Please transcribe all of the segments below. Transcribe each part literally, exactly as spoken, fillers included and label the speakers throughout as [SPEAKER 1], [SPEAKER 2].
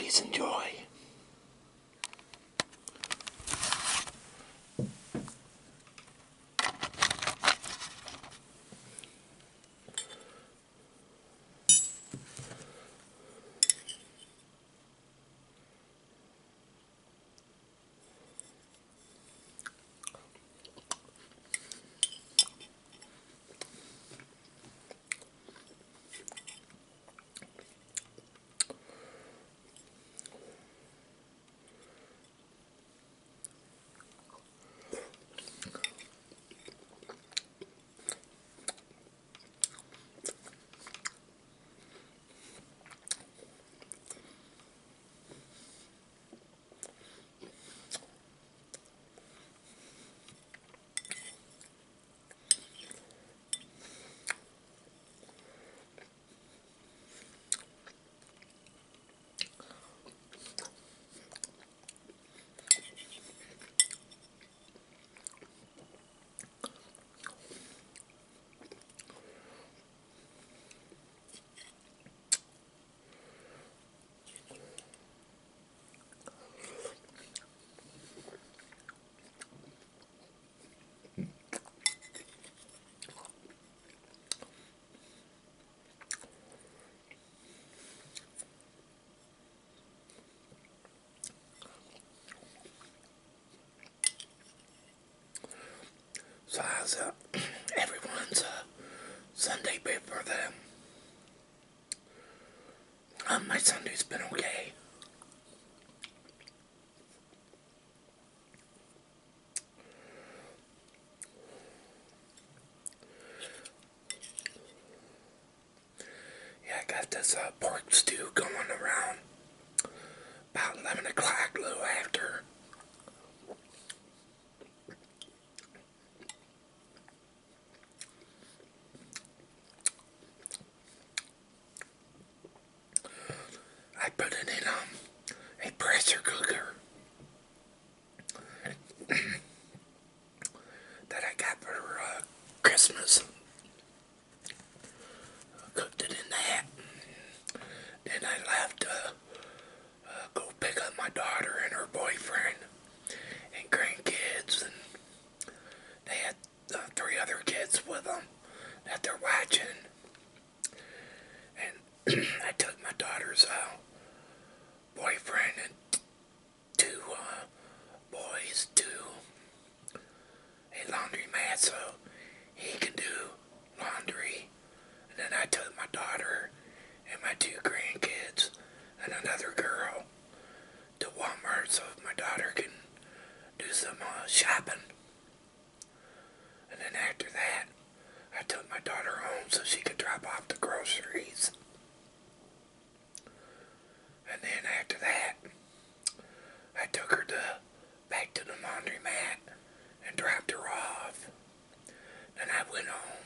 [SPEAKER 1] Please enjoy. So how's uh, everyone's uh, Sunday been for them? Um, my Sunday's been okay. Yeah, I got this uh, pork stew going around about eleven o'clock, a little after. I put it in um, a pressure cooker that I got for uh, Christmas. Cooked it in that. Then I left to uh, go pick up my daughter and her boyfriend and grandkids, and they had uh, three other kids with them that they're watching. And I took my daughter's uh, boyfriend and two uh, boys to a laundromat so he can do laundry. And then I took my daughter and my two grandkids and another girl to Walmart so my daughter can do some uh, shopping. And then after that, I took my daughter home so she could drop off the groceries. And then after that, I took her to back to the laundromat and dropped her off. Then I went home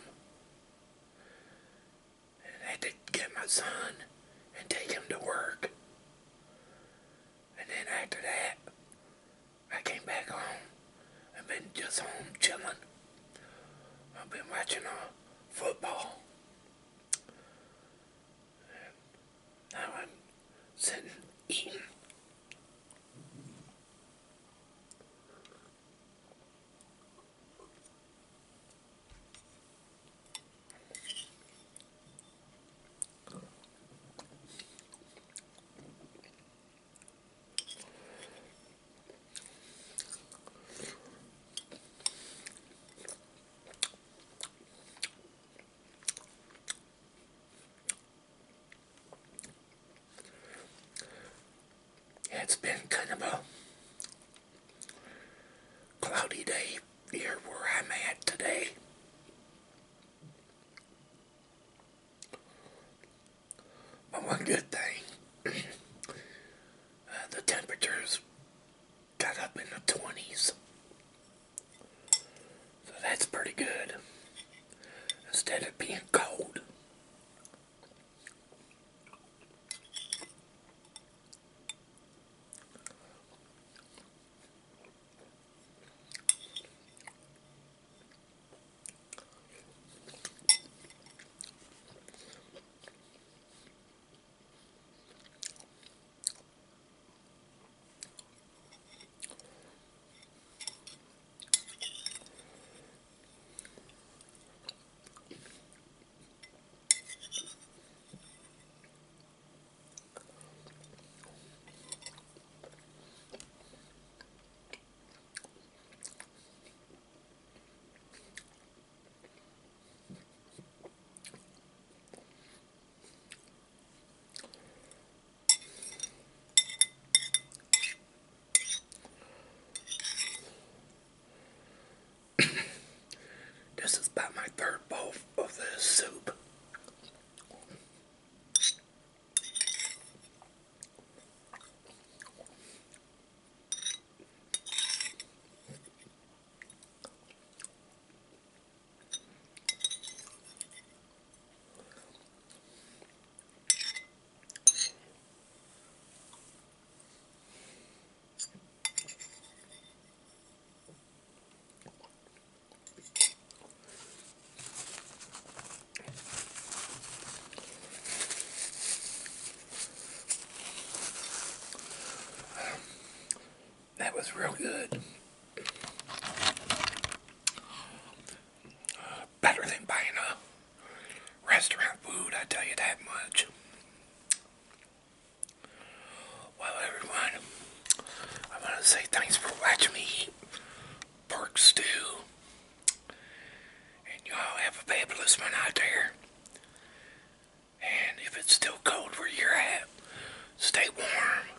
[SPEAKER 1] and I had to get my son and take him to work. And then after that, I came back home. I've been just home chilling. I've been watching uh, football. And now I'm sitting eating. It's been kind of a cloudy day here where I'm at today. But one good thing, uh, the temperatures got up in the twenties. So that's pretty good. Instead of being cold. That was real good. Better than buying a restaurant food, I tell you that much. Well, everyone, I want to say thanks for watching me eat pork stew. And y'all have a fabulous one out there. And if it's still cold where you're at, stay warm.